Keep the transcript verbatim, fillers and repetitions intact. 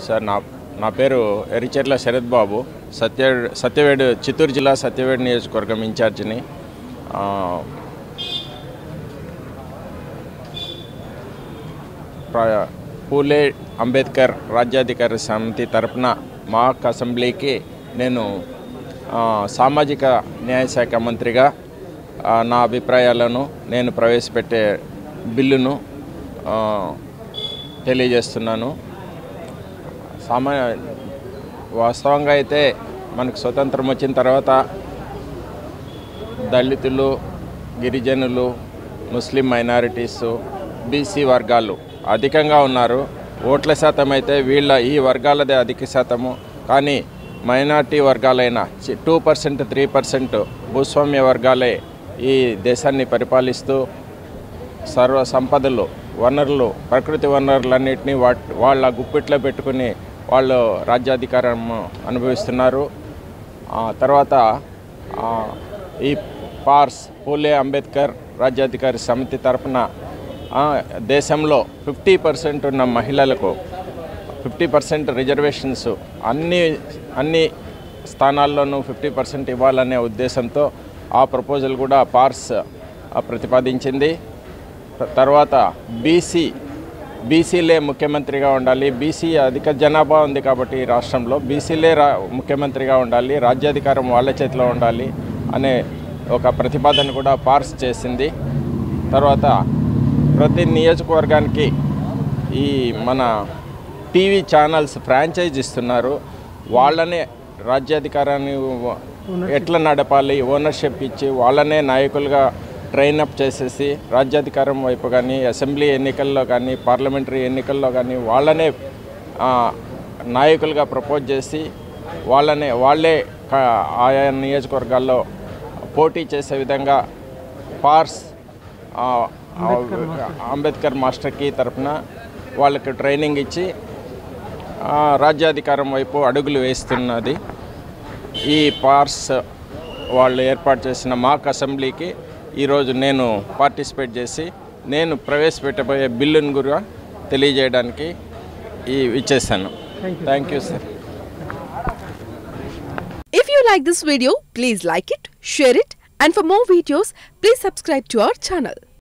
Sir నా నా పేరు ఎరిచెర్ల శరత్ బాబు సత్య సత్యవేడు చిత్తూరు జిల్లా సత్యవేడు నియోజకవర్గం ఇన్ఛార్జిని. పూలే అంబేద్కర్ రాజ్యాధికార సమితి తరపున మాక్ అసెంబ్లీకి నేను సామాజిక న్యాయ శాఖ మంత్రిగా నా అభిప్రాయాలను నేను ప్రవేశపెట్టే బిల్లును తెలియజేస్తున్నాను. సామా వాస్తవంగా అయితే మనకు స్వతంత్రం వచ్చిన తర్వాత దళితులు, గిరిజనులు, ముస్లిం మైనారిటీసు, బీసీ వర్గాలు అధికంగా ఉన్నారు. ఓట్ల శాతం అయితే వీళ్ళ ఈ వర్గాలదే అధిక శాతము. కానీ మైనార్టీ వర్గాలైన టూ పర్సెంట్ త్రీ పర్సెంట్ భూస్వామ్య వర్గాలే ఈ దేశాన్ని పరిపాలిస్తూ సర్వ సంపదలు, వనరులు, ప్రకృతి వనరులన్నింటినీ వా వాళ్ళ గుప్పిట్లో పెట్టుకుని వాళ్ళు రాజ్యాధికారం అనుభవిస్తున్నారు. తర్వాత ఈ పార్స్ పూలే అంబేద్కర్ రాజ్యాధికారి సమితి తరఫున దేశంలో ఫిఫ్టీ పర్సెంట్ ఉన్న మహిళలకు ఫిఫ్టీ పర్సెంట్ రిజర్వేషన్స్ అన్ని అన్ని స్థానాల్లోనూ ఫిఫ్టీ పర్సెంట్ ఇవ్వాలనే ఉద్దేశంతో ఆ ప్రపోజల్ కూడా పార్స్ ప్రతిపాదించింది. తర్వాత బీసీ బీసీలే ముఖ్యమంత్రిగా ఉండాలి, బీసీ అధిక జనాభా ఉంది కాబట్టి రాష్ట్రంలో బీసీలే రా ముఖ్యమంత్రిగా ఉండాలి, రాజ్యాధికారం వాళ్ళ చేతిలో ఉండాలి అనే ఒక ప్రతిపాదన కూడా పార్స్ చేసింది. తర్వాత ప్రతి నియోజకవర్గానికి ఈ మన టీవీ ఛానల్స్ ఫ్రాంచైజ్ ఇస్తున్నారు. వాళ్ళనే రాజ్యాధికారాన్ని ఎట్లా నడపాలి ఓనర్షిప్ ఇచ్చి వాళ్ళనే నాయకులుగా ట్రైనప్ చేసేసి రాజ్యాధికారం వైపు కానీ అసెంబ్లీ ఎన్నికల్లో కానీ పార్లమెంటరీ ఎన్నికల్లో కానీ వాళ్ళనే నాయకులుగా ప్రపోజ్ చేసి వాళ్ళనే వాళ్ళే ఆయా నియోజకవర్గాల్లో పోటీ చేసే విధంగా పార్స్ అంబేద్కర్ మాస్టర్కి తరఫున వాళ్ళకి ట్రైనింగ్ ఇచ్చి రాజ్యాధికారం వైపు అడుగులు వేస్తున్నది. ఈ పార్స్ వాళ్ళు ఏర్పాటు చేసిన మాక్ అసెంబ్లీకి ఈరోజు నేను పార్టిసిపేట్ చేసి నేను ప్రవేశపెట్టబోయే బిల్లును కూడా తెలియజేయడానికి ఈ ఇచ్చేసాను. Thank you sir. If you like this video, please like it, share it, and for more videos, please subscribe to our channel.